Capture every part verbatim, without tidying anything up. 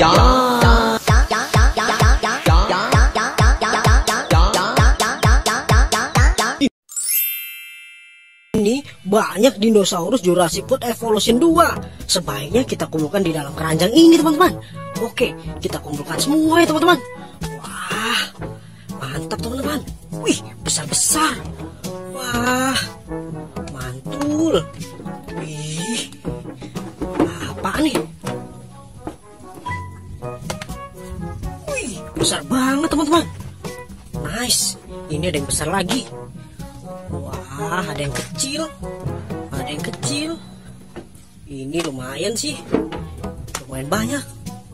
Ini banyak dinosaurus Jurassic World Evolution dua. Sebaiknya kita kumpulkan di dalam keranjang ini, teman-teman. Oke, kita kumpulkan semua ya, teman-teman. Wah, mantap, teman-teman. Wih, besar-besar. Wah, mantul. Wih, apa nih? Wih, besar banget, teman-teman. Nice. Ini ada yang besar lagi. Wah, ada yang kecil, ada yang kecil. Ini lumayan sih, lumayan banyak.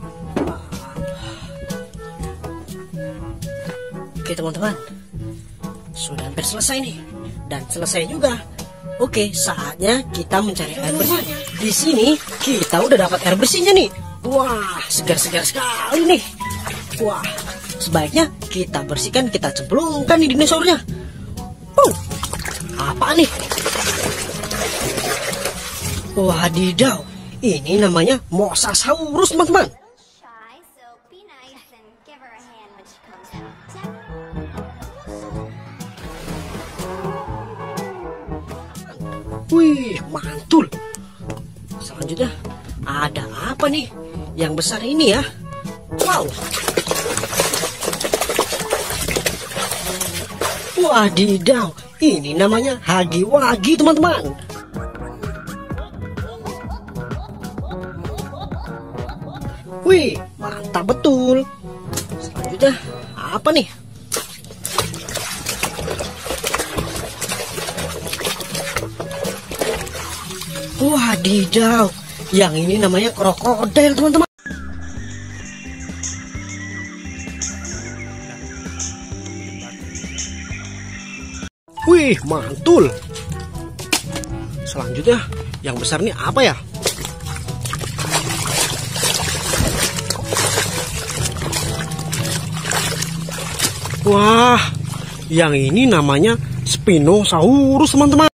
Oke teman-teman, sudah hampir selesai nih, dan selesai juga. Oke, saatnya kita mencari air bersih. Di sini kita udah dapat air bersihnya nih. Wah, segar-segar sekali nih. Wah, sebaiknya kita bersihkan, kita cemplungkan di dinosaurnya. Uh. Apa nih? Wadidaw, ini namanya Mosasaurus, teman-teman. Wih, mantul. Selanjutnya ada apa nih? Yang besar ini ya. Wow. Wadidaw, ini namanya Hagi-Wagi, teman-teman. Wih, mantap betul. Selanjutnya apa nih? Wadidaw, yang ini namanya krokodil, teman-teman. Wih, mantul. Selanjutnya yang besar nih apa ya? Wah, yang ini namanya Spinosaurus, teman-teman.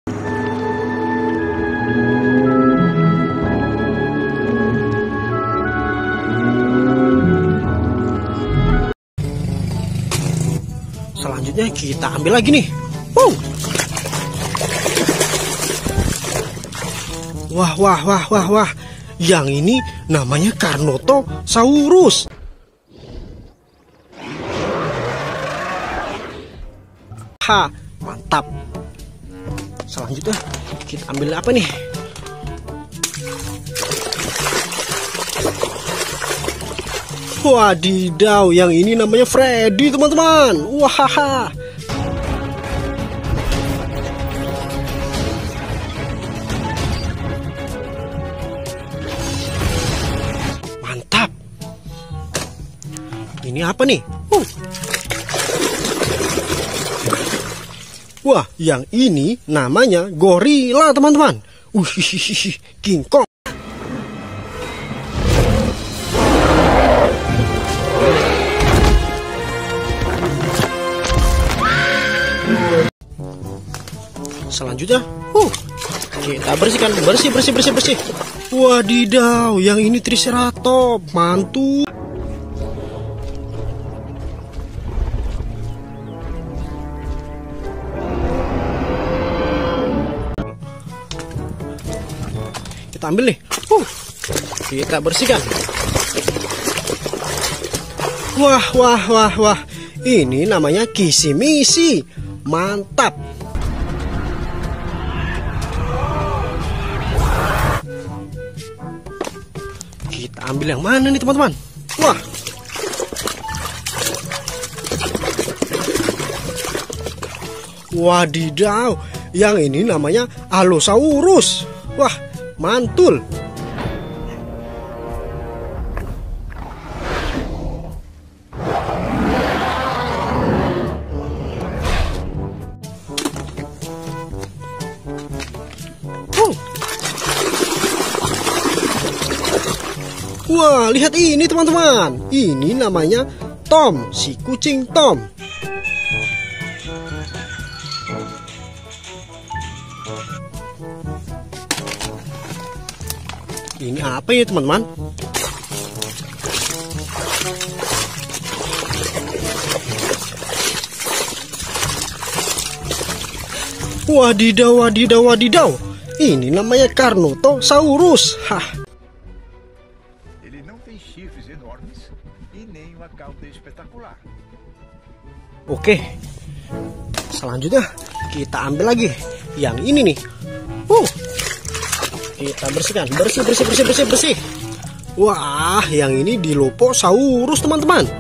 Selanjutnya kita ambil lagi nih. Wow. Wah, wah, wah, wah, wah. Yang ini namanya Carnotosaurus. Ha, mantap. Selanjutnya kita ambil apa nih? Wadidaw, yang ini namanya Freddy, teman-teman. Wah. Mantap. Ini apa nih? Uh. Wah, yang ini namanya gorila, teman-teman. Uh, King Kong. Selanjutnya, uh, kita bersihkan, bersih, bersih, bersih, bersih. Wadidaw, yang ini Triceratops, mantul. Kita ambil nih, uh, kita bersihkan. Wah, wah, wah, wah, ini namanya Kisi-Misi, mantap. Kita ambil yang mana nih, teman-teman? Wah. Wadidaw, yang ini namanya Allosaurus. Wah, mantul. Wah, lihat ini, teman-teman. Ini namanya Tom, si kucing Tom. Ini apa ya, teman-teman? Wadidaw, wadidaw, wadidaw. Ini namanya Carnotosaurus. Hah. Ele não tem chifres enormes e nem uma cauda espetacular. Oke. Selanjutnya kita ambil lagi yang ini nih. Uh. Kita bersihkan, bersih, bersih, bersih, bersih, bersih. Wah, yang ini Dilophosaurus, teman-teman.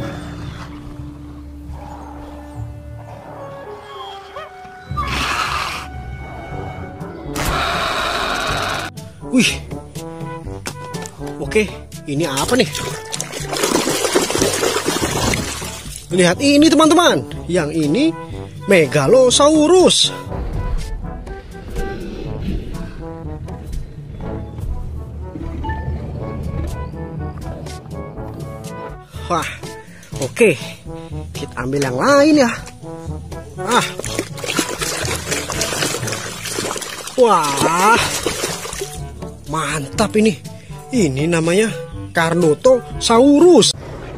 Wih, oke, ini apa nih? Lihat ini teman-teman, yang ini Megalosaurus. Wah, oke, kita ambil yang lain ya. Ah, wah. Mantap ini. Ini namanya Carnotosaurus.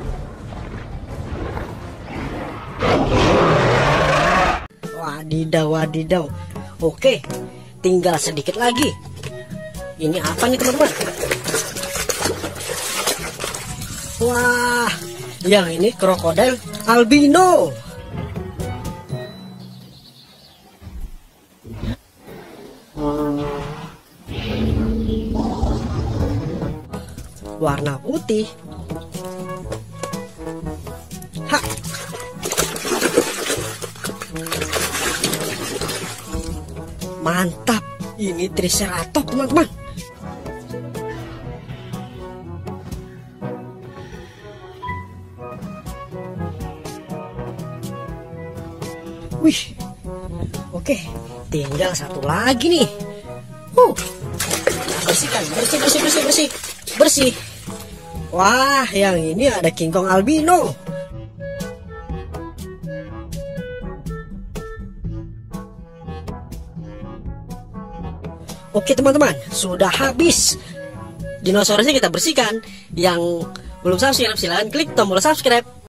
Wadidaw, wadidaw. Oke, tinggal sedikit lagi. Ini apa nih teman-teman? Wah, yang ini krokodil albino. Warna putih. Hah. Mantap. Ini Triceratops, teman-teman. Wih. Oke, tinggal satu lagi nih. Uh. Bersihkan, bersih, bersih, bersih, bersih. Bersih. Wah, yang ini ada King Kong albino. Oke teman-teman, sudah habis. Dinosaurusnya kita bersihkan. Yang belum subscribe silahkan klik tombol subscribe.